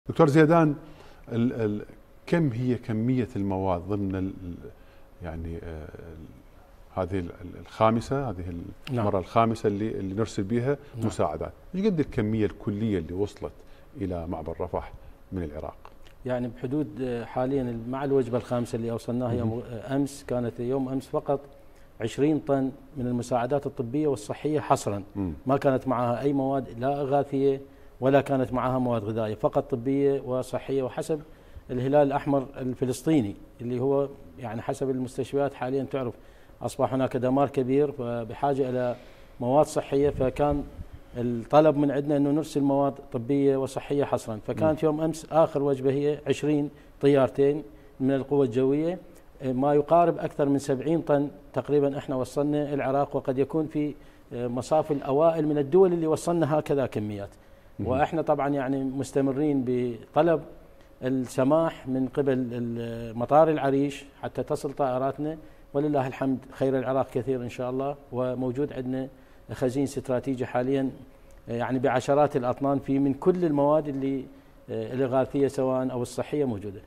دكتور زيدان، كم هي كمية المواد ضمن يعني هذه الخامسة، هذه المرة الخامسة اللي نرسل بها مساعدات، ايش قد الكمية الكلية اللي وصلت إلى معبر رفح من العراق؟ يعني بحدود حاليا مع الوجبة الخامسة اللي أوصلناها يوم أمس، كانت يوم أمس فقط 20 طن من المساعدات الطبية والصحية حصرا. ما كانت معها أي مواد لا إغاثية ولا كانت معها مواد غذائية، فقط طبية وصحية، وحسب الهلال الأحمر الفلسطيني اللي هو يعني حسب المستشفيات حاليا تعرف أصبح هناك دمار كبير فبحاجة إلى مواد صحية، فكان الطلب من عندنا أنه نرسل مواد طبية وصحية حصرا. فكانت يوم أمس آخر وجبة هي 20 طيارتين من القوة الجوية، ما يقارب أكثر من 70 طن تقريبا احنا وصلنا العراق، وقد يكون في مصاف الأوائل من الدول اللي وصلنا هكذا كميات. واحنا طبعا يعني مستمرين بطلب السماح من قبل مطار العريش حتى تصل طائراتنا، ولله الحمد خير العراق كثير إن شاء الله، وموجود عندنا خزين استراتيجي حاليا يعني بعشرات الأطنان في من كل المواد اللي الإغاثية سواء أو الصحية موجودة.